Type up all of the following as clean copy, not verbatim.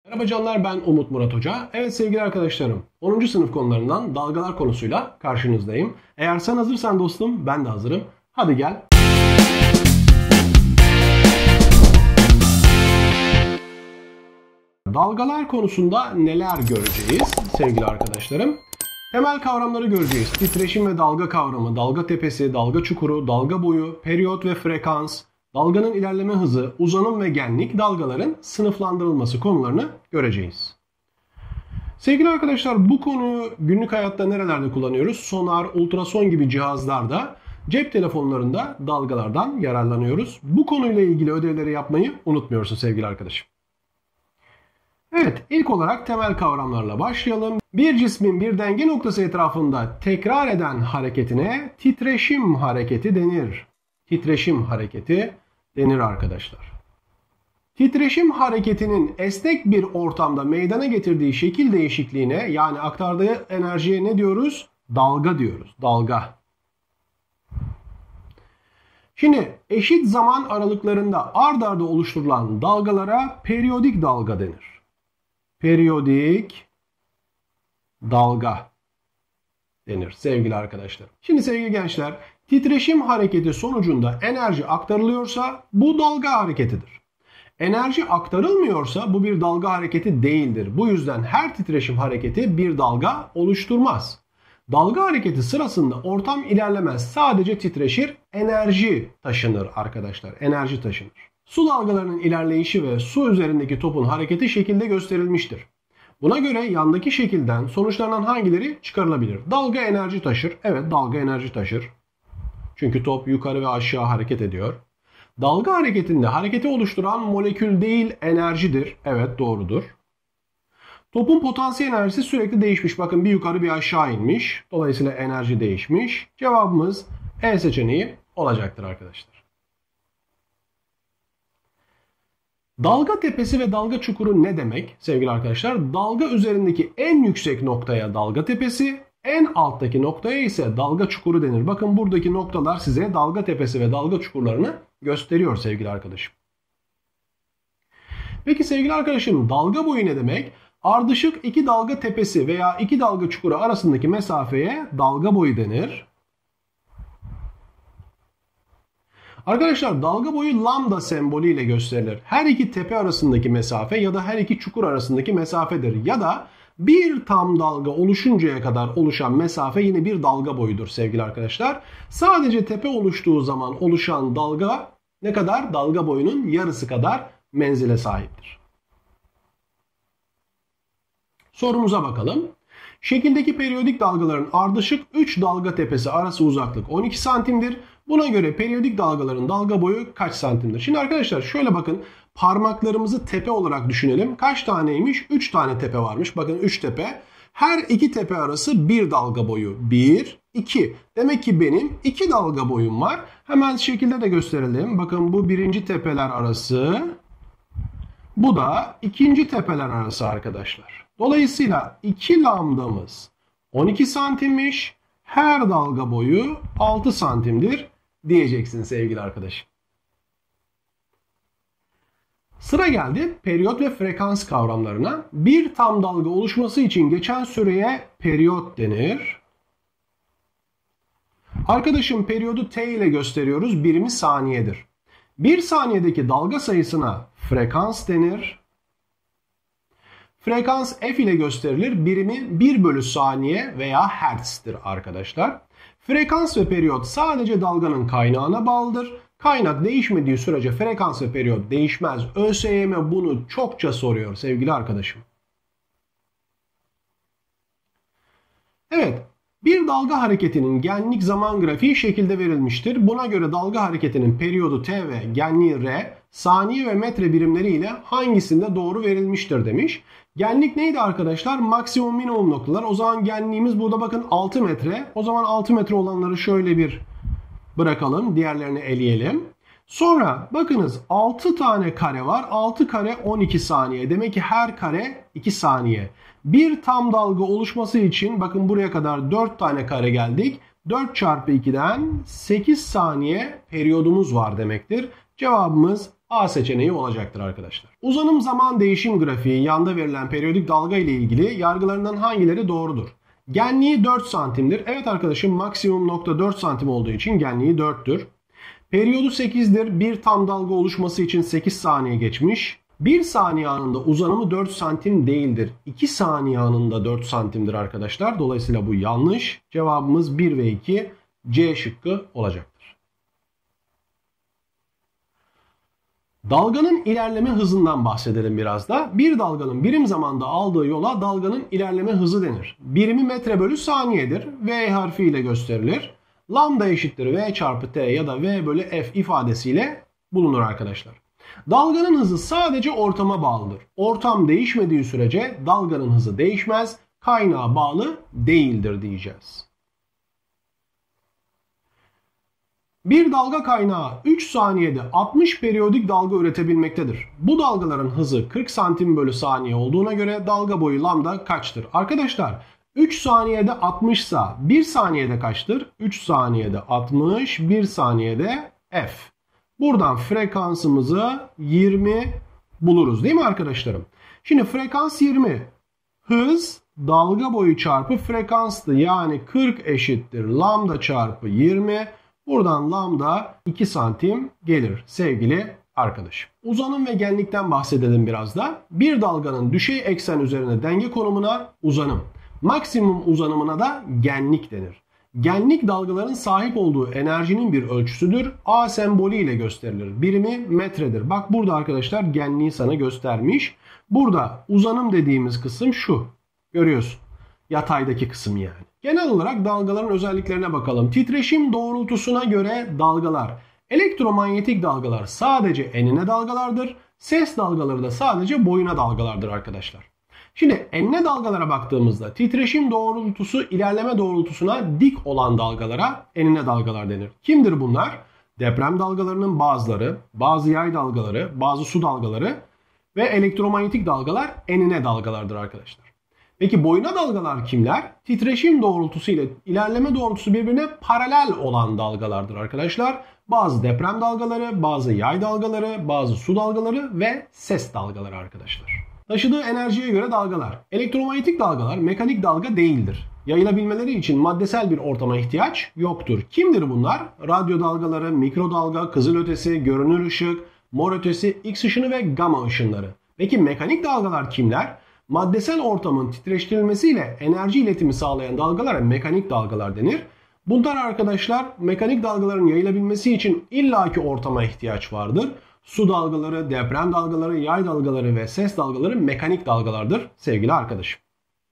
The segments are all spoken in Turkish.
Merhaba canlar, ben Umut Murat Hoca. Evet sevgili arkadaşlarım, 10. sınıf konularından dalgalar konusuyla karşınızdayım. Eğer sen hazırsan dostum, ben de hazırım. Hadi gel. Dalgalar konusunda neler göreceğiz sevgili arkadaşlarım? Temel kavramları göreceğiz. Titreşim ve dalga kavramı, dalga tepesi, dalga çukuru, dalga boyu, periyot ve frekans, dalganın ilerleme hızı, uzanım ve genlik, dalgaların sınıflandırılması konularını göreceğiz. Sevgili arkadaşlar, bu konuyu günlük hayatta nerelerde kullanıyoruz? Sonar, ultrason gibi cihazlarda, cep telefonlarında dalgalardan yararlanıyoruz. Bu konuyla ilgili ödevleri yapmayı unutmuyorsun sevgili arkadaşım. Evet, ilk olarak temel kavramlarla başlayalım. Bir cismin bir denge noktası etrafında tekrar eden hareketine titreşim hareketi denir. Titreşim hareketi denir arkadaşlar. Titreşim hareketinin esnek bir ortamda meydana getirdiği şekil değişikliğine, yani aktardığı enerjiye ne diyoruz? Dalga diyoruz. Dalga. Şimdi eşit zaman aralıklarında ard arda oluşturulan dalgalara periyodik dalga denir. Periyodik dalga denir sevgili arkadaşlar. Şimdi sevgili gençler, titreşim hareketi sonucunda enerji aktarılıyorsa bu dalga hareketidir. Enerji aktarılmıyorsa bu bir dalga hareketi değildir. Bu yüzden her titreşim hareketi bir dalga oluşturmaz. Dalga hareketi sırasında ortam ilerlemez, sadece titreşir, enerji taşınır arkadaşlar. Enerji taşınır. Su dalgalarının ilerleyişi ve su üzerindeki topun hareketi şekilde gösterilmiştir. Buna göre yandaki şekilden sonuçlanan hangileri çıkarılabilir? Dalga enerji taşır. Evet, dalga enerji taşır. Çünkü top yukarı ve aşağı hareket ediyor. Dalga hareketinde hareketi oluşturan molekül değil enerjidir. Evet, doğrudur. Topun potansiyel enerjisi sürekli değişmiş. Bakın bir yukarı bir aşağı inmiş. Dolayısıyla enerji değişmiş. Cevabımız E seçeneği olacaktır arkadaşlar. Dalga tepesi ve dalga çukuru ne demek sevgili arkadaşlar? Dalga üzerindeki en yüksek noktaya dalga tepesi, en alttaki noktaya ise dalga çukuru denir. Bakın buradaki noktalar size dalga tepesi ve dalga çukurlarını gösteriyor sevgili arkadaşım. Peki sevgili arkadaşım, dalga boyu ne demek? Ardışık iki dalga tepesi veya iki dalga çukuru arasındaki mesafeye dalga boyu denir. Arkadaşlar, dalga boyu lambda sembolü ile gösterilir. Her iki tepe arasındaki mesafe ya da her iki çukur arasındaki mesafedir. Ya da bir tam dalga oluşuncaya kadar oluşan mesafe yine bir dalga boyudur sevgili arkadaşlar. Sadece tepe oluştuğu zaman oluşan dalga ne kadar? Dalga boyunun yarısı kadar menzile sahiptir. Sorumuza bakalım. Şekildeki periyodik dalgaların ardışık 3 dalga tepesi arası uzaklık 12 santimdir. Buna göre periyodik dalgaların dalga boyu kaç santimdir? Şimdi arkadaşlar şöyle bakın, parmaklarımızı tepe olarak düşünelim. Kaç taneymiş? 3 tane tepe varmış. Bakın 3 tepe. Her iki tepe arası bir dalga boyu. 1, 2. Demek ki benim 2 dalga boyum var. Hemen şekilde de gösterelim. Bakın bu birinci tepeler arası. Bu da ikinci tepeler arası arkadaşlar. Dolayısıyla 2 lambdamız 12 santimmiş. Her dalga boyu 6 santimdir diyeceksin sevgili arkadaşım. Sıra geldi periyot ve frekans kavramlarına. Bir tam dalga oluşması için geçen süreye periyot denir. Arkadaşım, periyodu T ile gösteriyoruz. Birimi saniyedir. Bir saniyedeki dalga sayısına frekans denir. Frekans F ile gösterilir. Birimi 1 bölü saniye veya hertz'tir arkadaşlar. Frekans ve periyot sadece dalganın kaynağına bağlıdır. Kaynak değişmediği sürece frekans ve periyot değişmez. ÖSYM bunu çokça soruyor sevgili arkadaşım. Evet, bir dalga hareketinin genlik zaman grafiği şekilde verilmiştir. Buna göre dalga hareketinin periyodu T ve genliği R, saniye ve metre birimleri ile hangisinde doğru verilmiştir demiş. Genlik neydi arkadaşlar? Maksimum minimum noktalar. O zaman genliğimiz burada bakın 6 metre. O zaman 6 metre olanları şöyle bir bırakalım. Diğerlerini eleyelim. Sonra bakınız 6 tane kare var. 6 kare 12 saniye. Demek ki her kare 2 saniye. Bir tam dalga oluşması için bakın buraya kadar 4 tane kare geldik. 4 çarpı 2'den 8 saniye periyodumuz var demektir. Cevabımız A seçeneği olacaktır arkadaşlar. Uzanım zaman değişim grafiği yanda verilen periyodik dalga ile ilgili yargılarından hangileri doğrudur? Genliği 4 santimdir. Evet arkadaşım, maksimum nokta 4 santim olduğu için genliği 4'tür. Periyodu 8'dir. Bir tam dalga oluşması için 8 saniye geçmiş. 1 saniye anında uzanımı 4 santim değildir. 2 saniye anında 4 santimdir arkadaşlar. Dolayısıyla bu yanlış. Cevabımız 1 ve 2 C şıkkı olacaktır. Dalganın ilerleme hızından bahsedelim biraz da. Bir dalganın birim zamanda aldığı yola dalganın ilerleme hızı denir. Birimi metre bölü saniyedir. V harfiyle gösterilir. Lambda eşittir V çarpı T ya da V bölü F ifadesiyle bulunur arkadaşlar. Dalganın hızı sadece ortama bağlıdır. Ortam değişmediği sürece dalganın hızı değişmez, kaynağa bağlı değildir diyeceğiz. Bir dalga kaynağı 3 saniyede 60 periyodik dalga üretebilmektedir. Bu dalgaların hızı 40 santim bölü saniye olduğuna göre dalga boyu lambda kaçtır? Arkadaşlar 3 saniyede 60 ise 1 saniyede kaçtır? 3 saniyede 60, 1 saniyede F. Buradan frekansımızı 20 buluruz değil mi arkadaşlarım? Şimdi frekans 20. Hız dalga boyu çarpı frekanstı. Yani 40 eşittir lambda çarpı 20. Buradan lambda 2 santim gelir sevgili arkadaşım. Uzanım ve genlikten bahsedelim biraz da. Bir dalganın düşey eksen üzerine denge konumuna uzanım. Maksimum uzanımına da genlik denir. Genlik dalgaların sahip olduğu enerjinin bir ölçüsüdür. A sembolü ile gösterilir. Birimi metredir. Bak burada arkadaşlar genliği sana göstermiş. Burada uzanım dediğimiz kısım şu. Görüyorsun. Yataydaki kısım yani. Genel olarak dalgaların özelliklerine bakalım. Titreşim doğrultusuna göre dalgalar. Elektromanyetik dalgalar sadece enine dalgalardır. Ses dalgaları da sadece boyuna dalgalardır arkadaşlar. Şimdi enine dalgalara baktığımızda titreşim doğrultusu ilerleme doğrultusuna dik olan dalgalara enine dalgalar denir. Kimdir bunlar? Deprem dalgalarının bazıları, bazı yay dalgaları, bazı su dalgaları ve elektromanyetik dalgalar enine dalgalardır arkadaşlar. Peki boyuna dalgalar kimler? Titreşim doğrultusu ile ilerleme doğrultusu birbirine paralel olan dalgalardır arkadaşlar. Bazı deprem dalgaları, bazı yay dalgaları, bazı su dalgaları ve ses dalgaları arkadaşlar. Taşıdığı enerjiye göre dalgalar. Elektromanyetik dalgalar mekanik dalga değildir. Yayılabilmeleri için maddesel bir ortama ihtiyaç yoktur. Kimdir bunlar? Radyo dalgaları, mikrodalga, kızılötesi, görünür ışık, mor ötesi, X ışını ve gamma ışınları. Peki mekanik dalgalar kimler? Maddesel ortamın titreştirilmesiyle enerji iletimi sağlayan dalgalara mekanik dalgalar denir. Bunlar arkadaşlar mekanik dalgaların yayılabilmesi için illaki ortama ihtiyaç vardır. Su dalgaları, deprem dalgaları, yay dalgaları ve ses dalgaları mekanik dalgalardır sevgili arkadaşım.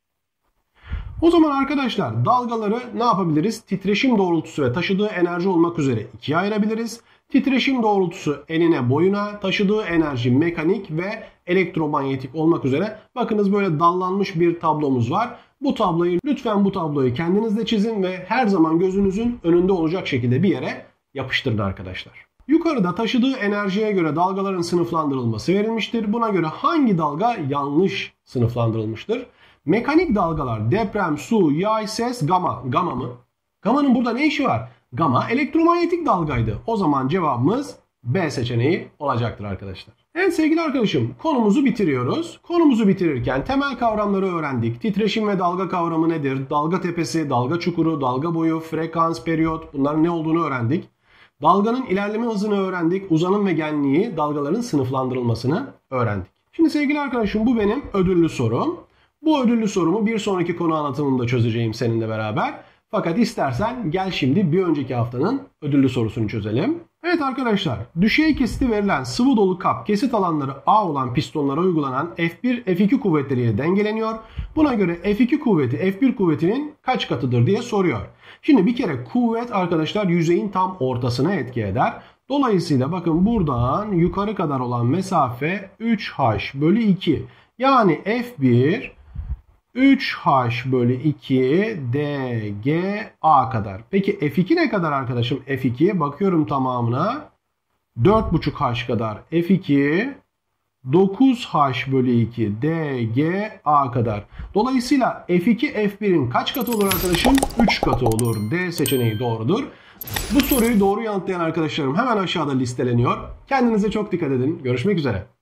O zaman arkadaşlar dalgaları ne yapabiliriz? Titreşim doğrultusu ve taşıdığı enerji olmak üzere ikiye ayırabiliriz. Titreşim doğrultusu enine boyuna, taşıdığı enerji mekanik ve elektromanyetik olmak üzere. Bakınız böyle dallanmış bir tablomuz var. Bu tabloyu lütfen bu tabloyu kendiniz de çizin ve her zaman gözünüzün önünde olacak şekilde bir yere yapıştırın arkadaşlar. Yukarıda taşıdığı enerjiye göre dalgaların sınıflandırılması verilmiştir. Buna göre hangi dalga yanlış sınıflandırılmıştır? Mekanik dalgalar deprem, su, yay, ses, gamma. Gamma mı? Gamma'nın burada ne işi var? Gamma elektromanyetik dalgaydı. O zaman cevabımız B seçeneği olacaktır arkadaşlar. Evet sevgili arkadaşım, konumuzu bitiriyoruz. Konumuzu bitirirken temel kavramları öğrendik. Titreşim ve dalga kavramı nedir? Dalga tepesi, dalga çukuru, dalga boyu, frekans, periyot, bunların ne olduğunu öğrendik. Dalganın ilerleme hızını öğrendik. Uzanım ve genliği, dalgaların sınıflandırılmasını öğrendik. Şimdi sevgili arkadaşım, bu benim ödüllü sorum. Bu ödüllü sorumu bir sonraki konu anlatımında çözeceğim seninle beraber. Fakat istersen gel şimdi bir önceki haftanın ödüllü sorusunu çözelim. Evet arkadaşlar, düşey kesiti verilen sıvı dolu kap kesit alanları A olan pistonlara uygulanan F1, F2 kuvvetleriyle dengeleniyor. Buna göre F2 kuvveti F1 kuvvetinin kaç katıdır diye soruyor. Şimdi bir kere kuvvet arkadaşlar yüzeyin tam ortasına etki eder. Dolayısıyla bakın buradan yukarı kadar olan mesafe 3h bölü 2. Yani F1 3h bölü 2 dga kadar. Peki F2 ne kadar arkadaşım? F2'ye bakıyorum tamamına. 4,5h kadar. F2 9h bölü 2 dga kadar. Dolayısıyla F2 F1'in kaç katı olur arkadaşım? 3 katı olur. D seçeneği doğrudur. Bu soruyu doğru yanıtlayan arkadaşlarım hemen aşağıda listeleniyor. Kendinize çok dikkat edin. Görüşmek üzere.